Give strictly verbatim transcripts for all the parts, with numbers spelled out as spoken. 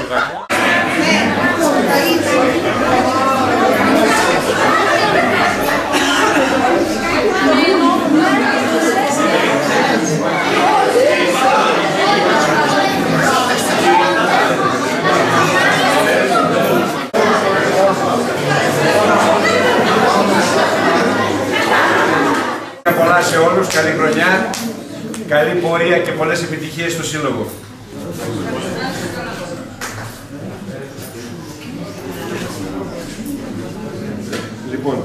κάνει. Πολλά σε όλους, καλή χρονιά, καλή πορεία και πολλές επιτυχίες στο Σύλλογο. Λοιπόν,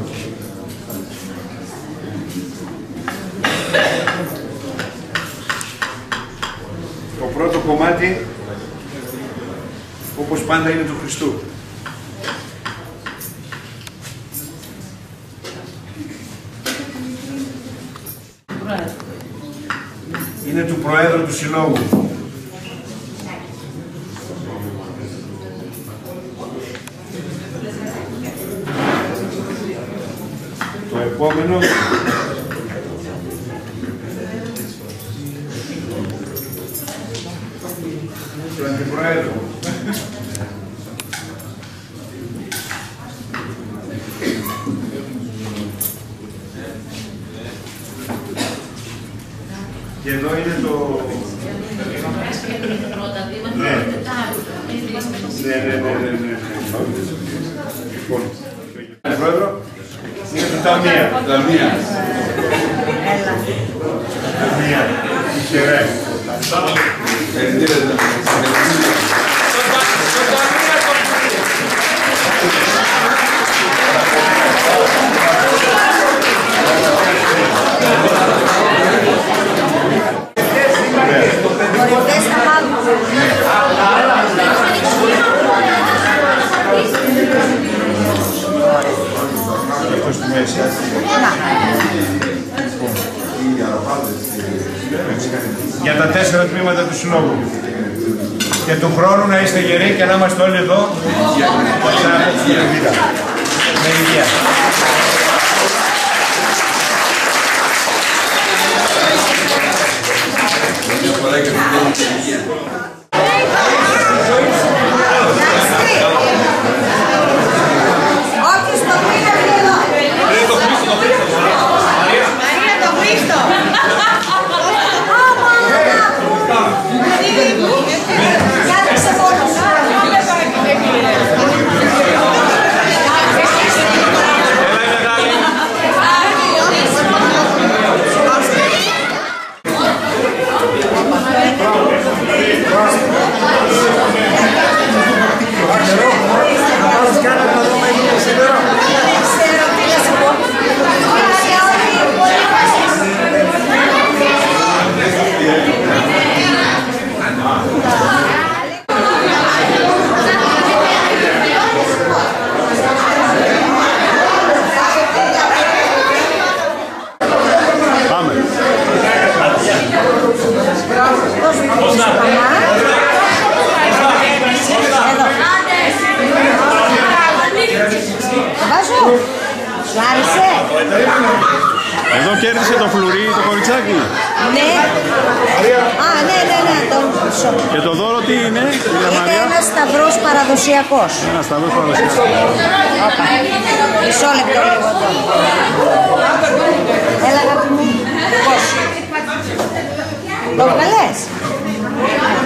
το πρώτο κομμάτι, όπως πάντα, είναι του Χριστού. Είναι του Προέδρου του Συλλόγου. Το επόμενο του Αντιπροέδρου. Και εδώ είναι το... Ναι, ναι, ναι, ναι, ναι. Λοιπόν, Πρόεδρο, είναι το Ταμία. Ταμία. Ταμία. Χαιρέ. Για τα τέσσερα τμήματα του Συλλόγου. Και του χρόνου να είστε γεροί και να είμαστε όλοι εδώ με υγεία. Εδώ κέρδισε το φλουρί, το κοριτσάκι. Ναι. Α, ναι, ναι, ναι. Το... Και το δώρο τι είναι, κυρία Μαρία? Είναι ένας σταυρός παραδοσιακός. Ένας σταυρός παραδοσιακός. Όπα. Μισό λεπτό λίγο εδώ. Έλα, αγάπη μου. Πώς. Το βγαλές.